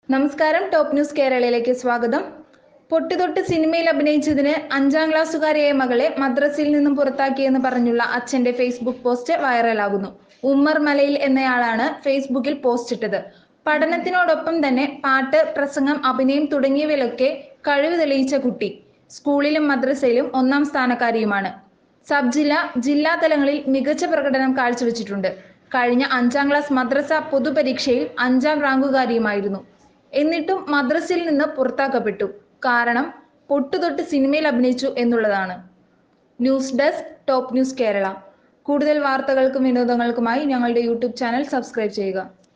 നമസ്കാരം, top news കേരളയിലേക്ക് സ്വാഗതം. പൊട്ടിതൊട്ട് സിനിമയിൽ അഭിനയിച്ചതിന് 5ാം ക്ലാസ്സുകാരിയായ മകളെ മദ്രസയിൽ നിന്നും പുറത്താക്കിയെന്ന് പറഞ്ഞുള്ള അച്ഛന്റെ ഫേസ്ബുക്ക് പോസ്റ്റ് വൈറലാകുന്നു. ഉമ്മർ മലയിൽ എന്നയാളാണ് ഫേസ്ബുക്കിൽ പോസ്റ്റ് ഇട്ടത്. പഠനത്തിനോടൊപ്പം തന്നെ പാട്ട്, പ്രസംഗം, അഭിനയം തുടങ്ങിയവയിലൊക്കെ കഴിവ് തെളിയിച്ച കുട്ടി സ്കൂളിലും മദ്രസയിലും 1ാം സ്ഥാനക്കാരിയുമാണ്. സബ് ജില്ലാ, ജില്ലാ തലങ്ങളിൽ മികച്ച പ്രകടനം കാഴ്ചവെച്ചിട്ടുണ്ട്. കഴിഞ്ഞ 5ാം ക്ലാസ് മദ്രസ പൊതുപരീക്ഷയിൽ 5ാം റാങ്കുകാരിയുമായിരുന്നു. എന്നിട്ടും മദ്രസയിൽ നിന്ന് പുറത്താക്കപ്പെട്ടു. കാരണം പൊട്ടുതൊട്ട് സിനിമയിൽ അഭിനയിച്ചു എന്നുള്ളതാണ്. News desk, top news Kerala. കൂടുതൽ വാർത്തകൾക്കും വിനോദങ്ങൾക്കുമായി ഞങ്ങളുടെ യൂട്യൂബ് ചാനൽ സബ്സ്ക്രൈബ് ചെയ്യുക.